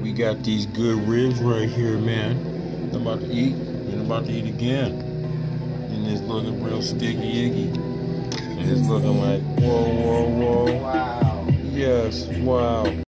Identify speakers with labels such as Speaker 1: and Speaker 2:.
Speaker 1: We got these good ribs right here, man. I'm about to eat, and I'm about to eat again. And it's looking real sticky-icky. And it's looking like, whoa, whoa, whoa.
Speaker 2: Wow.
Speaker 1: Yes, wow.